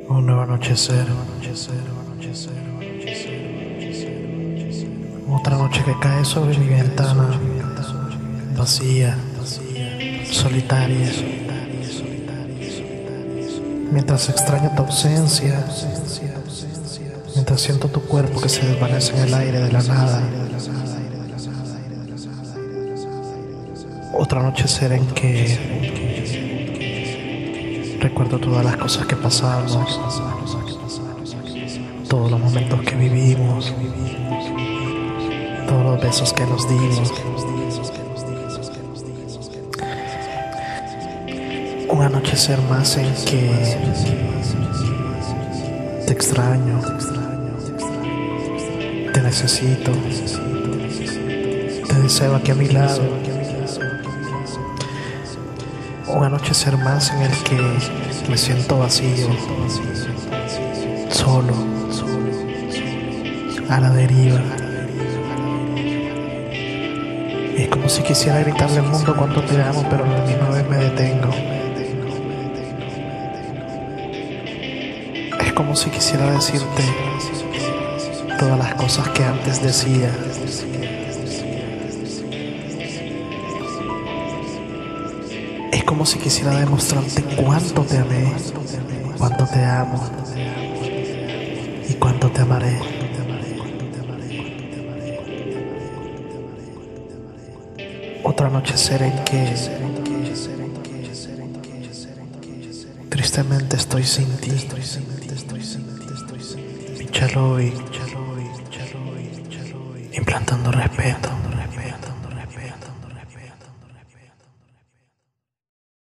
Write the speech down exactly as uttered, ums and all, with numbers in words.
Un nuevo anochecer, otra noche que cae sobre mi ventana, vacía, solitaria, mientras extraño tu ausencia, mientras siento tu cuerpo que se desvanece en el aire de la nada. Otro anochecer en que recuerdo todas las cosas que pasamos, todos los momentos que vivimos, todos los besos que nos dimos. Un anochecer más en que te extraño, te necesito, te deseo aquí a mi lado. Un anochecer más en el que me siento vacío, solo, a la deriva. Es como si quisiera gritarle al mundo cuánto te amo, pero a la misma vez me detengo. Es como si quisiera decirte todas las cosas que antes decía. Es como si quisiera demostrarte cuánto te amé, cuánto te amo y cuánto te amaré. Otro anochecer en que tristemente estoy sin ti. Píchalo hoy, implantando respeto.